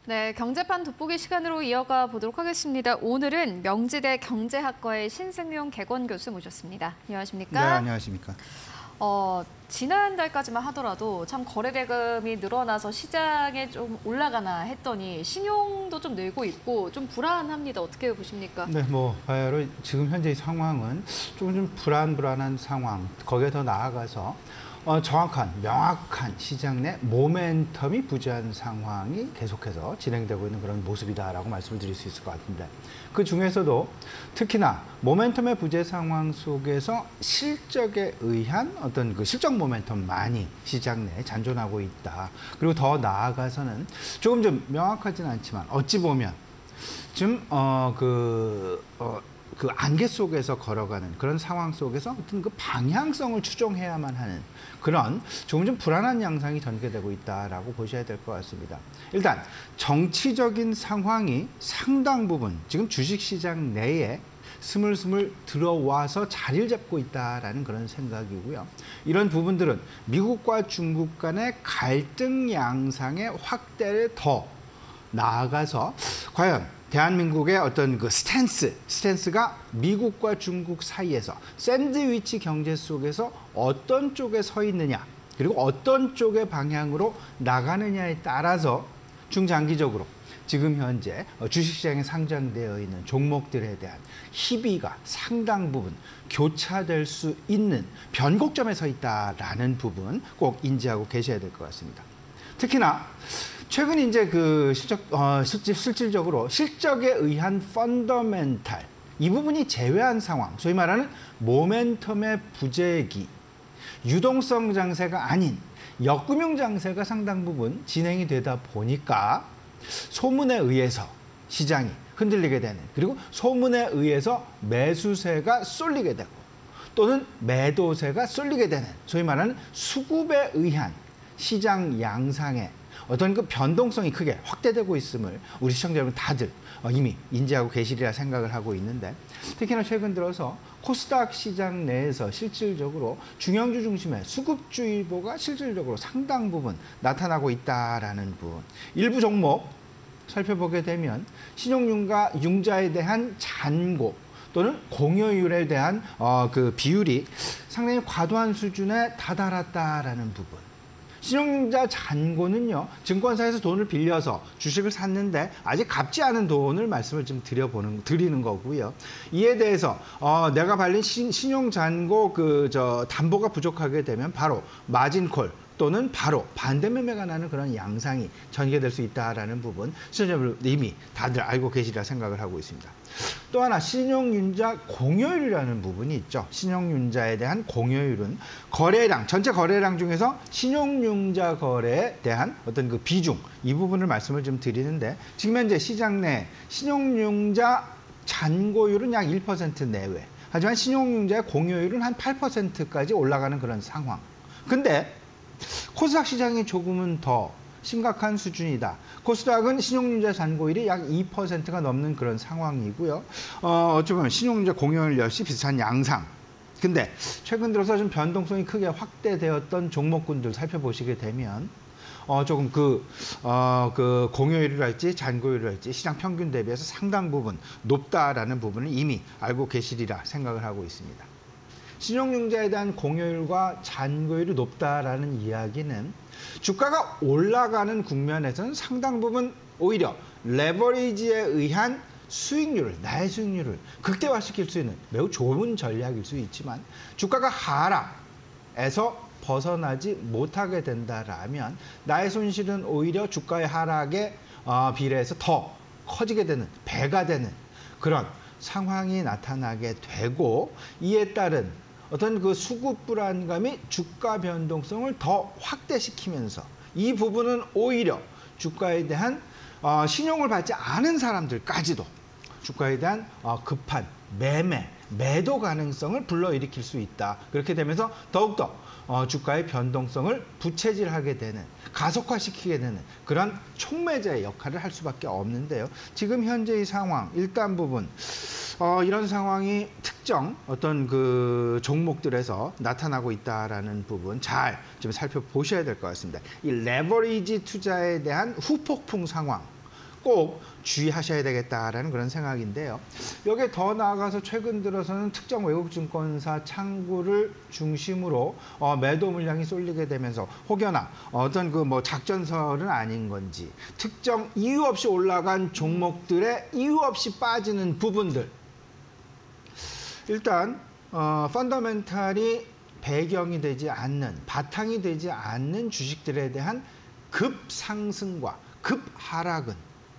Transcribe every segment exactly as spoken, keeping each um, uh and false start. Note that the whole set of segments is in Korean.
네, 경제판 돋보기 시간으로 이어가 보도록 하겠습니다. 오늘은 명지대 경제학과의 신승용 개건 교수 모셨습니다. 안녕하십니까? 네, 안녕하십니까? 어, 지난달까지만 하더라도 참 거래 대금이 늘어나서 시장에 좀 올라가나 했더니 신용도 좀 늘고 있고 좀 불안합니다. 어떻게 보십니까? 네, 뭐 바야흐로 지금 현재의 상황은 조금 좀 불안불안한 상황, 거기에 더 나아가서 어, 정확한, 명확한 시장 내 모멘텀이 부재한 상황이 계속해서 진행되고 있는 그런 모습이다라고 말씀을 드릴 수 있을 것 같은데, 그 중에서도 특히나 모멘텀의 부재 상황 속에서 실적에 의한 어떤 그 실적 모멘텀만이 시장 내에 잔존하고 있다. 그리고 더 나아가서는 조금 좀 명확하진 않지만 어찌 보면 좀 어, 그 어, 그 안개 속에서 걸어가는 그런 상황 속에서 어떤 그 방향성을 추종해야만 하는 그런 조금 좀 불안한 양상이 전개되고 있다라고 보셔야 될 것 같습니다. 일단 정치적인 상황이 상당 부분 지금 주식시장 내에 스물스물 들어와서 자리를 잡고 있다라는 그런 생각이고요. 이런 부분들은 미국과 중국 간의 갈등 양상의 확대를 더 나아가서 과연 대한민국의 어떤 그 스탠스, 스탠스가 미국과 중국 사이에서 샌드위치 경제 속에서 어떤 쪽에 서 있느냐, 그리고 어떤 쪽의 방향으로 나가느냐에 따라서 중장기적으로 지금 현재 주식시장에 상장되어 있는 종목들에 대한 희비가 상당 부분 교차될 수 있는 변곡점에 서 있다라는 부분 꼭 인지하고 계셔야 될 것 같습니다. 특히나 최근 이제 그 실적, 어, 실질, 실질적으로 실적에 의한 펀더멘탈, 이 부분이 제외한 상황, 소위 말하는 모멘텀의 부재기, 유동성 장세가 아닌 역금융 장세가 상당 부분 진행이 되다 보니까 소문에 의해서 시장이 흔들리게 되는, 그리고 소문에 의해서 매수세가 쏠리게 되고 또는 매도세가 쏠리게 되는, 소위 말하는 수급에 의한 시장 양상의 어떤 그 변동성이 크게 확대되고 있음을 우리 시청자 여러분 다들 이미 인지하고 계시리라 생각을 하고 있는데, 특히나 최근 들어서 코스닥 시장 내에서 실질적으로 중형주 중심의 수급주의보가 실질적으로 상당 부분 나타나고 있다라는 부분. 일부 종목 살펴보게 되면 신용융가 융자에 대한 잔고 또는 공여율에 대한 어, 그 비율이 상당히 과도한 수준에 다다랐다라는 부분. 신용융자 잔고는요, 증권사에서 돈을 빌려서 주식을 샀는데 아직 갚지 않은 돈을 말씀을 좀 드려보는, 드리는 거고요. 이에 대해서, 어, 내가 발린 신, 신용잔고 그, 저, 담보가 부족하게 되면 바로 마진콜 또는 바로 반대 매매가 나는 그런 양상이 전개될 수 있다라는 부분, 시청자분들 이미 다들 알고 계시리라 생각을 하고 있습니다. 또 하나 신용융자 공여율이라는 부분이 있죠. 신용융자에 대한 공여율은 거래량, 전체 거래량 중에서 신용융자 거래에 대한 어떤 그 비중, 이 부분을 말씀을 좀 드리는데, 지금 현재 시장 내 신용융자 잔고율은 약 일 퍼센트 내외. 하지만 신용융자의 공여율은 한 팔 퍼센트까지 올라가는 그런 상황. 근데 코스닥 시장이 조금은 더 심각한 수준이다. 코스닥은 신용융자 잔고율이 약 이 퍼센트가 넘는 그런 상황이고요. 어, 어찌 보면 신용융자 공여율 역시 비슷한 양상. 근데 최근 들어서 좀 변동성이 크게 확대되었던 종목군들 살펴보시게 되면 어, 조금 그, 어, 그 공여율이랄지 잔고율이랄지 시장 평균 대비해서 상당 부분 높다라는 부분을 이미 알고 계시리라 생각을 하고 있습니다. 신용융자에 대한 공여율과 잔고율이 높다라는 이야기는 주가가 올라가는 국면에서는 상당 부분 오히려 레버리지에 의한 수익률을, 나의 수익률을 극대화시킬 수 있는 매우 좋은 전략일 수 있지만, 주가가 하락에서 벗어나지 못하게 된다라면 나의 손실은 오히려 주가의 하락에 어, 비례해서 더 커지게 되는, 배가 되는 그런 상황이 나타나게 되고, 이에 따른 어떤 그 수급 불안감이 주가 변동성을 더 확대시키면서 이 부분은 오히려 주가에 대한 어, 신용을 받지 않은 사람들까지도 주가에 대한 어, 급한 매매, 매도 가능성을 불러일으킬 수 있다. 그렇게 되면서 더욱더 어, 주가의 변동성을 부채질하게 되는, 가속화시키게 되는 그런 촉매제의 역할을 할 수밖에 없는데요. 지금 현재의 상황, 일단 부분 어, 이런 상황이 특정 어떤 그 종목들에서 나타나고 있다라는 부분 잘 좀 살펴보셔야 될 것 같습니다. 이 레버리지 투자에 대한 후폭풍 상황, 꼭 주의하셔야 되겠다라는 그런 생각인데요. 여기에 더 나아가서 최근 들어서는 특정 외국 증권사 창구를 중심으로 어, 매도 물량이 쏠리게 되면서 혹여나 어떤 그 뭐 작전설은 아닌 건지 특정 이유 없이 올라간 종목들의 이유 없이 빠지는 부분들. 일단 어, 펀더멘탈이 배경이 되지 않는, 바탕이 되지 않는 주식들에 대한 급상승과 급하락은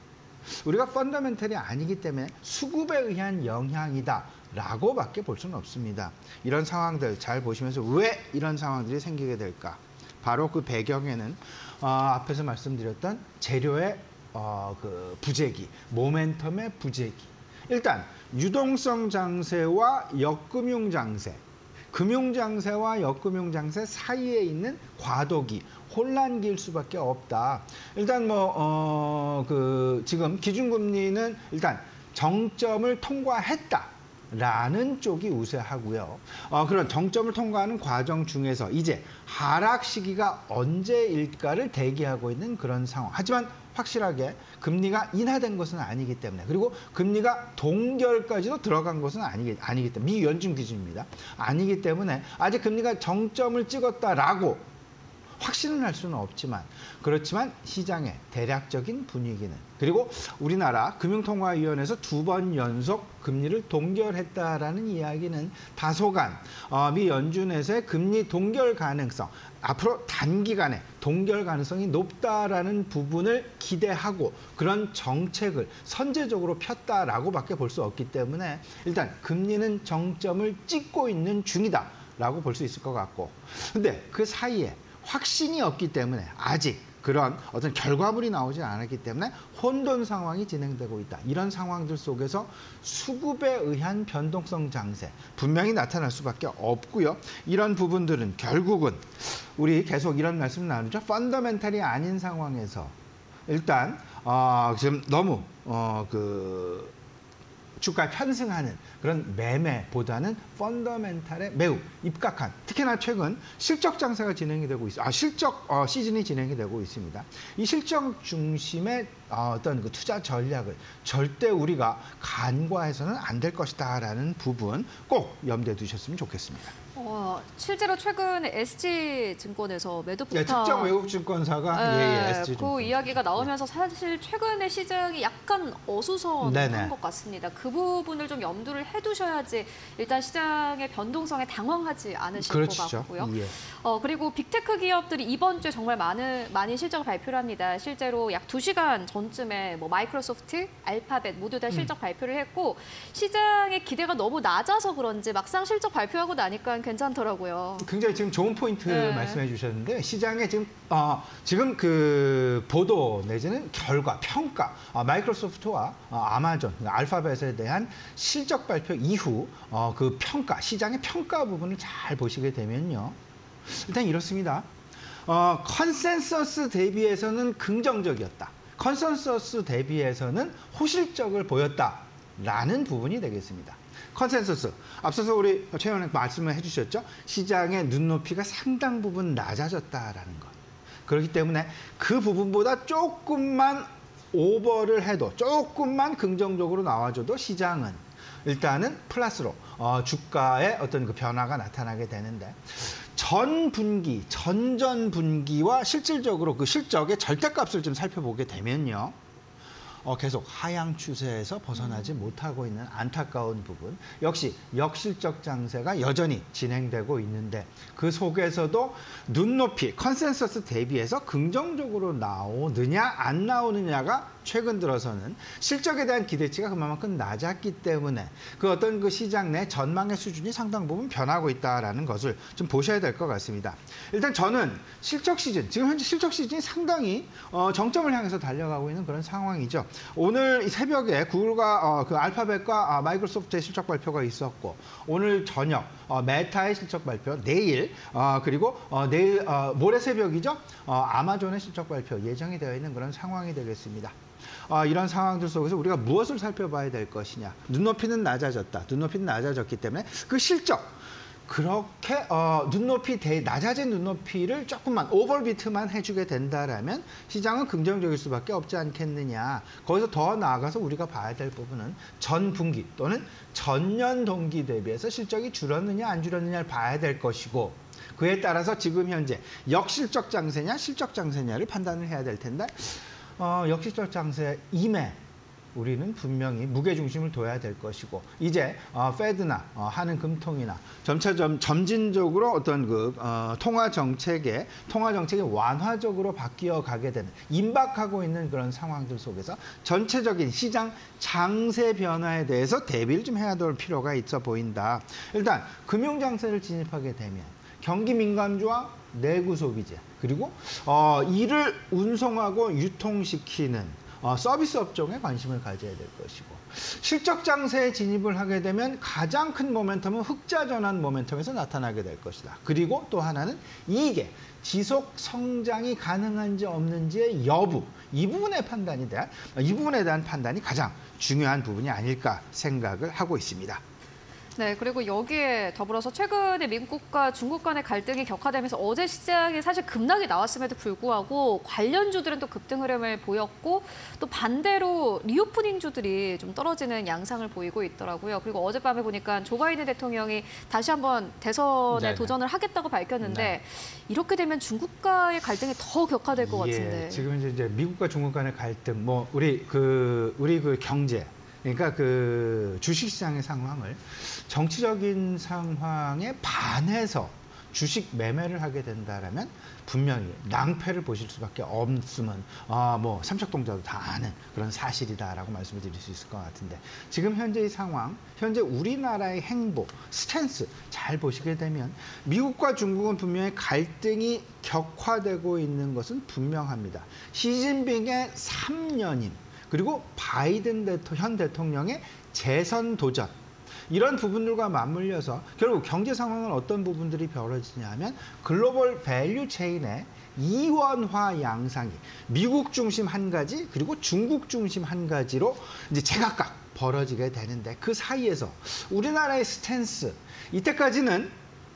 우리가 펀더멘탈이 아니기 때문에 수급에 의한 영향이다 라고밖에 볼 수는 없습니다. 이런 상황들 잘 보시면서 왜 이런 상황들이 생기게 될까? 바로 그 배경에는 어, 앞에서 말씀드렸던 재료의 어, 그 부재기, 모멘텀의 부재기. 일단 유동성 장세와 역금융 장세, 금융 장세와 역금융 장세 사이에 있는 과도기, 혼란기일 수밖에 없다. 일단 뭐 어, 그 지금 기준금리는 일단 정점을 통과했다. 라는 쪽이 우세하고요. 어, 그런 정점을 통과하는 과정 중에서 이제 하락 시기가 언제일까를 대기하고 있는 그런 상황. 하지만 확실하게 금리가 인하된 것은 아니기 때문에, 그리고 금리가 동결까지도 들어간 것은 아니기, 아니기 때문에, 미 연준 기준입니다. 아니기 때문에 아직 금리가 정점을 찍었다라고 확신은 할 수는 없지만, 그렇지만 시장의 대략적인 분위기는, 그리고 우리나라 금융통화위원회에서 두 번 연속 금리를 동결했다라는 이야기는 다소간 어, 미 연준에서의 금리 동결 가능성, 앞으로 단기간에 동결 가능성이 높다라는 부분을 기대하고 그런 정책을 선제적으로 폈다라고밖에 볼 수 없기 때문에 일단 금리는 정점을 찍고 있는 중이다라고 볼 수 있을 것 같고, 근데 그 사이에 확신이 없기 때문에 아직 그런 어떤 결과물이 나오지 않았기 때문에 혼돈 상황이 진행되고 있다. 이런 상황들 속에서 수급에 의한 변동성 장세 분명히 나타날 수밖에 없고요. 이런 부분들은 결국은 우리 계속 이런 말씀 나누죠. 펀더멘탈이 아닌 상황에서 일단 어, 지금 너무 어, 그 주가 편승하는 그런 매매보다는 펀더멘탈에 매우 입각한, 특히나 최근 실적 장세가 진행이 되고 있어, 아 실적 어, 시즌이 진행이 되고 있습니다. 이 실적 중심의 어, 어떤 그 투자 전략을 절대 우리가 간과해서는 안 될 것이다라는 부분 꼭 염두에 두셨으면 좋겠습니다. 어, 실제로 최근 에스지증권에서 매도 폭탄, 예, 특정 외국 증권사가 예, 예, 에스지 그 증권. 이야기가 나오면서 사실 최근에 시장이 약간 어수선한 네네. 것 같습니다. 그 부분을 좀 염두를 해두셔야지 일단 시장의 변동성에 당황하지 않으실 그렇죠. 것 같고요. 예. 어, 그리고 빅테크 기업들이 이번 주에 정말 많은 많이 실적을 발표를 합니다. 실제로 약 두 시간 전쯤에 뭐 마이크로소프트, 알파벳 모두 다 실적 음. 발표를 했고, 시장의 기대가 너무 낮아서 그런지 막상 실적 발표하고 나니까 괜찮더라고요. 굉장히 지금 좋은 포인트 네. 말씀해 주셨는데, 시장에 지금 어, 지금 그 보도 내지는 결과 평가, 어, 마이크로소프트와 어, 아마존, 알파벳에 대한 실적 발표 이후 어, 그 평가, 시장의 평가 부분을 잘 보시게 되면요, 일단 이렇습니다. 어, 컨센서스 대비해서는 긍정적이었다. 컨센서스 대비해서는 호실적을 보였다라는 부분이 되겠습니다. 컨센서스. 앞서서 우리 최 의원님 말씀을 해주셨죠. 시장의 눈높이가 상당 부분 낮아졌다라는 것. 그렇기 때문에 그 부분보다 조금만 오버를 해도, 조금만 긍정적으로 나와줘도 시장은 일단은 플러스로 어, 주가의 어떤 그 변화가 나타나게 되는데, 전 분기, 전전 분기와 실질적으로 그 실적의 절대값을 좀 살펴보게 되면요, 어, 계속 하향 추세에서 벗어나지 못하고 있는 안타까운 부분, 역시 역실적 장세가 여전히 진행되고 있는데, 그 속에서도 눈높이, 컨센서스 대비해서 긍정적으로 나오느냐 안 나오느냐가 최근 들어서는 실적에 대한 기대치가 그만큼 낮았기 때문에 그 어떤 그 시장 내 전망의 수준이 상당 부분 변하고 있다라는 것을 좀 보셔야 될 것 같습니다. 일단 저는 실적 시즌, 지금 현재 실적 시즌이 상당히 어, 정점을 향해서 달려가고 있는 그런 상황이죠. 오늘 새벽에 구글과 어, 그 알파벳과 어, 마이크로소프트의 실적 발표가 있었고, 오늘 저녁 어, 메타의 실적 발표, 내일 어, 그리고 어, 내일 어, 모레 새벽이죠. 어, 아마존의 실적 발표 예정이 되어 있는 그런 상황이 되겠습니다. 어, 이런 상황들 속에서 우리가 무엇을 살펴봐야 될 것이냐. 눈높이는 낮아졌다. 눈높이는 낮아졌기 때문에 그 실적, 그렇게 어, 눈높이 대, 낮아진 눈높이를 조금만 오버비트만 해주게 된다라면 시장은 긍정적일 수밖에 없지 않겠느냐. 거기서 더 나아가서 우리가 봐야 될 부분은 전 분기 또는 전년 동기 대비해서 실적이 줄었느냐 안 줄었느냐를 봐야 될 것이고, 그에 따라서 지금 현재 역실적 장세냐 실적 장세냐를 판단을 해야 될 텐데, 어, 역실적 장세 임에 우리는 분명히 무게중심을 둬야 될 것이고, 이제 어, 페드나 어, 하는 금통이나 점차 점, 점진적으로 어떤 그 어, 통화 정책의 통화 정책이 완화적으로 바뀌어 가게 되는, 임박하고 있는 그런 상황들 속에서 전체적인 시장 장세 변화에 대해서 대비를 좀 해야 될 필요가 있어 보인다. 일단 금융 장세를 진입하게 되면 경기 민감주와 내구 소비재, 그리고 어, 이를 운송하고 유통시키는 어, 서비스 업종에 관심을 가져야 될 것이고, 실적 장세에 진입을 하게 되면 가장 큰 모멘텀은 흑자 전환 모멘텀에서 나타나게 될 것이다. 그리고 또 하나는 이게 지속 성장이 가능한지 없는지의 여부, 이 부분의 판단에 대한 이 부분에 대한 판단이 가장 중요한 부분이 아닐까 생각을 하고 있습니다. 네, 그리고 여기에 더불어서 최근에 미국과 중국 간의 갈등이 격화되면서 어제 시장에 사실 급락이 나왔음에도 불구하고 관련주들은 또 급등 흐름을 보였고, 또 반대로 리오프닝주들이 좀 떨어지는 양상을 보이고 있더라고요. 그리고 어젯밤에 보니까 조 바이든 대통령이 다시 한번 대선에 네네. 도전을 하겠다고 밝혔는데, 네. 이렇게 되면 중국과의 갈등이 더 격화될 것 예, 같은데. 지금 이제 미국과 중국 간의 갈등, 뭐 우리 그 우리 그 경제, 그러니까 그 주식시장의 상황을 정치적인 상황에 반해서 주식 매매를 하게 된다라면 분명히 낭패를 보실 수밖에 없으면 아, 뭐 삼척동자도 다 아는 그런 사실이다라고 말씀을 드릴 수 있을 것 같은데, 지금 현재의 상황, 현재 우리나라의 행보, 스탠스 잘 보시게 되면 미국과 중국은 분명히 갈등이 격화되고 있는 것은 분명합니다. 시진핑의 삼 년임, 그리고 바이든 대토, 현 대통령의 재선 도전, 이런 부분들과 맞물려서 결국 경제 상황은 어떤 부분들이 벌어지냐 하면 글로벌 밸류 체인의 이원화 양상이 미국 중심 한 가지, 그리고 중국 중심 한 가지로 이제 제각각 벌어지게 되는데, 그 사이에서 우리나라의 스탠스, 이때까지는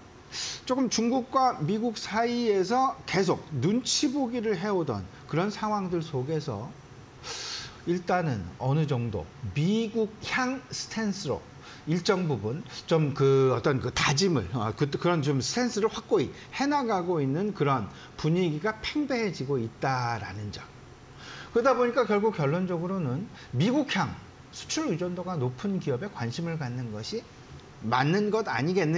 조금 중국과 미국 사이에서 계속 눈치 보기를 해오던 그런 상황들 속에서 일단은 어느 정도 미국 향 스탠스로 일정 부분 좀 그 어떤 그 다짐을 어, 그, 그런 좀 스탠스를 확고히 해나가고 있는 그런 분위기가 팽배해지고 있다라는 점. 그러다 보니까 결국 결론적으로는 미국향 수출 의존도가 높은 기업에 관심을 갖는 것이 맞는 것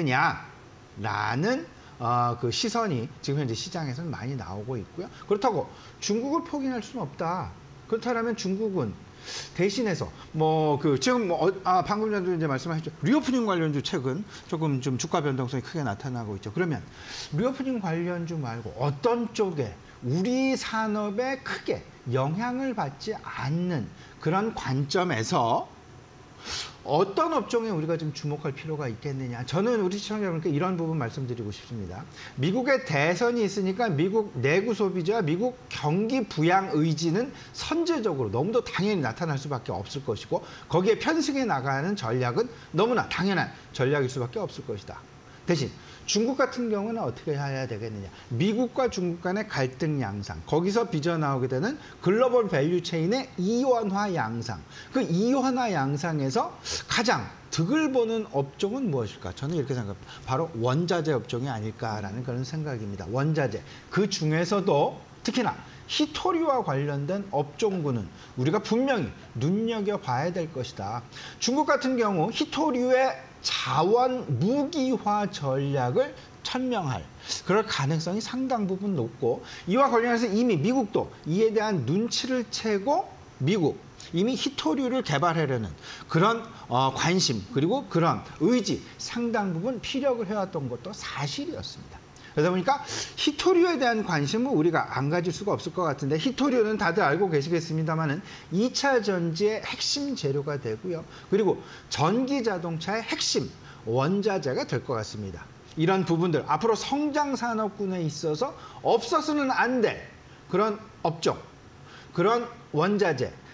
아니겠느냐라는 어, 그 시선이 지금 현재 시장에서는 많이 나오고 있고요. 그렇다고 중국을 포기할 수는 없다. 그렇다면 중국은 대신해서 뭐 그 지금 뭐 어, 아 방금 전에도 이제 말씀하셨죠. 리오프닝 관련주 최근 조금 좀 주가 변동성이 크게 나타나고 있죠. 그러면 리오프닝 관련주 말고 어떤 쪽에 우리 산업에 크게 영향을 받지 않는 그런 관점에서 어떤 업종에 우리가 좀 주목할 필요가 있겠느냐. 저는 우리 시청자 여러분께 이런 부분 말씀드리고 싶습니다. 미국의 대선이 있으니까 미국 내구 소비자와 미국 경기 부양 의지는 선제적으로 너무도 당연히 나타날 수밖에 없을 것이고, 거기에 편승해 나가는 전략은 너무나 당연한 전략일 수밖에 없을 것이다. 대신 중국 같은 경우는 어떻게 해야 되겠느냐. 미국과 중국 간의 갈등 양상, 거기서 빚어나오게 되는 글로벌 밸류 체인의 이원화 양상, 그 이원화 양상에서 가장 득을 보는 업종은 무엇일까? 저는 이렇게 생각합니다. 바로 원자재 업종이 아닐까라는 그런 생각입니다. 원자재, 그 중에서도 특히나 히토리와 관련된 업종군은 우리가 분명히 눈여겨봐야 될 것이다. 중국 같은 경우 히토리의 자원 무기화 전략을 천명할 그럴 가능성이 상당 부분 높고, 이와 관련해서 이미 미국도 이에 대한 눈치를 채고 미국 이미 히토류를 개발하려는 그런 어, 관심, 그리고 그런 의지 상당 부분 피력을 해왔던 것도 사실이었습니다. 그러다 보니까 히토류에 대한 관심은 우리가 안 가질 수가 없을 것 같은데, 히토류는 다들 알고 계시겠습니다만은 이 차 전지의 핵심 재료가 되고요. 그리고 전기 자동차의 핵심 원자재가 될 것 같습니다. 이런 부분들 앞으로 성장 산업군에 있어서 없어서는 안 될 그런 업종, 그런 원자재,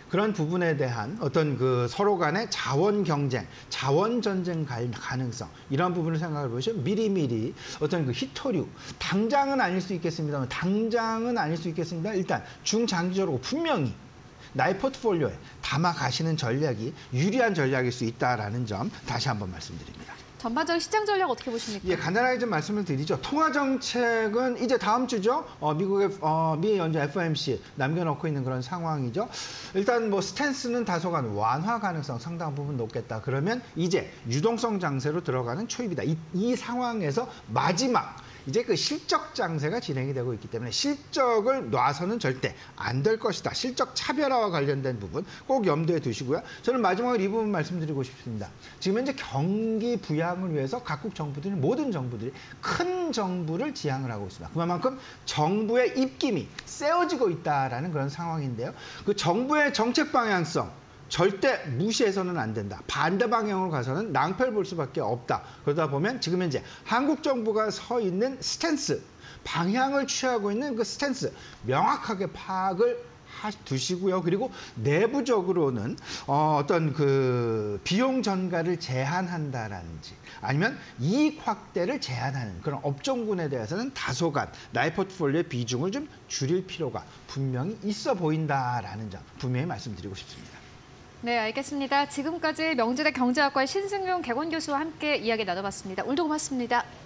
그런 부분에 대한 어떤 그 서로 간의 자원 경쟁, 자원 전쟁 가능성 이런 부분을 생각해 보시면 미리미리 어떤 그 희토류 당장은 아닐 수 있겠습니다만 당장은 아닐 수 있겠습니다. 일단 중장기적으로 분명히 나의 포트폴리오에 담아 가시는 전략이 유리한 전략일 수 있다라는 점 다시 한번 말씀드립니다. 전반적인 시장 전략 어떻게 보십니까? 예, 간단하게 좀 말씀을 드리죠. 통화 정책은 이제 다음 주죠. 어, 미국의 어, 미 연준 에프 오 엠 씨 남겨놓고 있는 그런 상황이죠. 일단 뭐 스탠스는 다소간 완화 가능성 상당 부분 높겠다. 그러면 이제 유동성 장세로 들어가는 초입이다. 이, 이 상황에서 마지막 이제 그 실적 장세가 진행이 되고 있기 때문에 실적을 놔서는 절대 안 될 것이다. 실적 차별화와 관련된 부분 꼭 염두에 두시고요. 저는 마지막으로 이 부분 말씀드리고 싶습니다. 지금 현재 경기 부양을 위해서 각국 정부들이 모든 정부들이 큰 정부를 지향을 하고 있습니다. 그만큼 정부의 입김이 세워지고 있다라는 그런 상황인데요. 그 정부의 정책 방향성 절대 무시해서는 안 된다. 반대 방향으로 가서는 낭패를 볼 수밖에 없다. 그러다 보면 지금 현재 한국 정부가 서 있는 스탠스, 방향을 취하고 있는 그 스탠스 명확하게 파악을 하, 두시고요. 그리고 내부적으로는 어, 어떤 그 비용 전가를 제한한다라든지 아니면 이익 확대를 제한하는 그런 업종군에 대해서는 다소간 나의 포트폴리오의 비중을 좀 줄일 필요가 분명히 있어 보인다라는 점 분명히 말씀드리고 싶습니다. 네, 알겠습니다. 지금까지 명지대 경제학과의 신승용 개건 교수와 함께 이야기 나눠봤습니다. 오늘도 고맙습니다.